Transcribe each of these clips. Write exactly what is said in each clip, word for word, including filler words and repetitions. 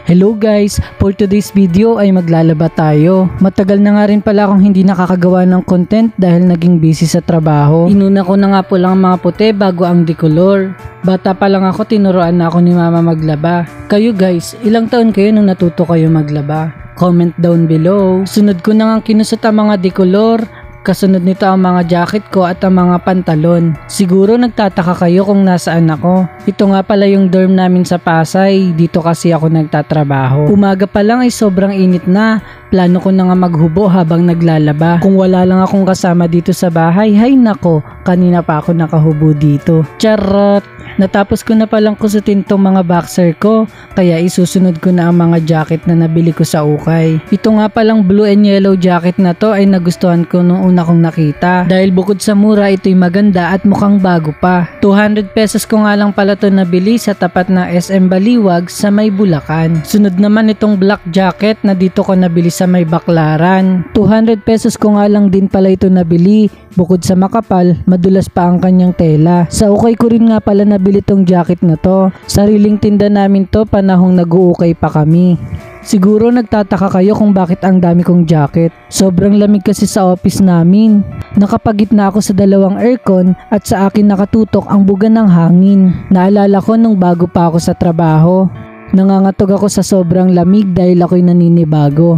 Hello guys! For today's video ay maglalaba tayo. Matagal na nga rin pala akong hindi nakakagawa ng content dahil naging busy sa trabaho. Inuna ko na nga po lang ang mga puti bago ang decolor. Bata pa lang ako, tinuruan na ako ni mama maglaba. Kayo guys, ilang taon kayo nung natuto kayo maglaba? Comment down below. Sunod ko na nga kinusot ang mga decolor. Kasunod nito ang mga jacket ko at ang mga pantalon. Siguro nagtataka kayo kung nasaan ako. Ito nga pala yung dorm namin sa Pasay. Dito kasi ako nagtatrabaho. Umaga pa lang ay sobrang init na. Plano ko na nga maghubo habang naglalaba. Kung wala lang akong kasama dito sa bahay, hay nako, kanina pa ako nakahubo dito. Charot! Natapos ko na palang kusutin tong mga boxer ko, kaya isusunod ko na ang mga jacket na nabili ko sa ukay. Ito nga palang blue and yellow jacket na to ay nagustuhan ko nung una kong nakita. Dahil bukod sa mura, ito'y maganda at mukhang bago pa. two hundred pesos ko nga lang pala to nabili sa tapat ng S M Baliwag sa may Bulacan. Sunod naman itong black jacket na dito ko nabili sa may Baclaran. two hundred pesos ko nga lang din pala ito nabili. Bukod sa makapal, madulas pa ang kanyang tela. Sa ukay ko rin nga pala nabili tong jacket na to. Sariling tinda namin to panahong nag-uukay pa kami. Siguro nagtataka kayo kung bakit ang dami kong jacket. Sobrang lamig kasi sa office namin. Nakapagitna ako sa dalawang aircon at sa akin nakatutok ang buga ng hangin. Naalala ko nung bago pa ako sa trabaho. Nangangatog ako sa sobrang lamig dahil ako'y naninibago.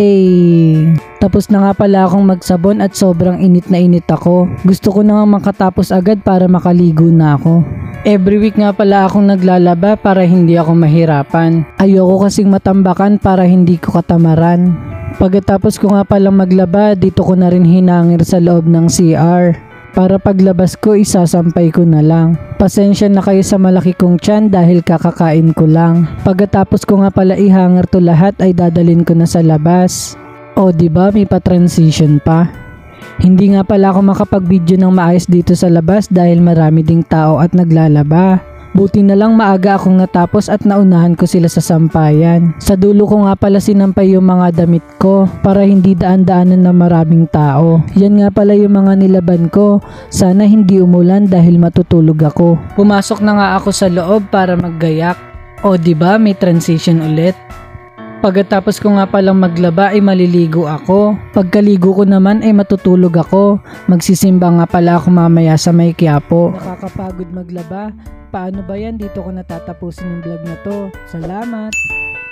Eh, tapos na nga pala akong magsabon at sobrang init na init ako. Gusto ko na nga makatapos agad para makaligo na ako. Every week nga pala akong naglalaba para hindi ako mahirapan. Ayoko kasing matambakan para hindi ko katamaran. Pagkatapos ko nga palang maglaba, dito ko na rin hinangir sa loob ng C R. Para paglabas ko, isasampay ko na lang. Pasensya na kayo sa malaki kong tiyan dahil kakakain ko lang. Pagkatapos ko nga pala ihanger to lahat ay dadalin ko na sa labas. O diba may pa-transition pa? Hindi nga pala ako makapag-video ng maayos dito sa labas dahil marami ding tao at naglalaba. Buti na lang maaga akong natapos at naunahan ko sila sa sampayan. Sa dulo ko nga pala sinampay yung mga damit ko para hindi daan-daanan ng maraming tao. Yan nga pala yung mga nilaban ko. Sana hindi umulan dahil matutulog ako. Pumasok na nga ako sa loob para maggayak. O diba may transition ulit? Pagkatapos ko nga palang maglaba ay maliligo ako. Pagkaligo ko naman ay matutulog ako. Magsisimba nga pala ako mamaya sa may Quiapo. Nakakapagod maglaba. Paano ba yan? Dito ko natatapusin yung vlog na to. Salamat!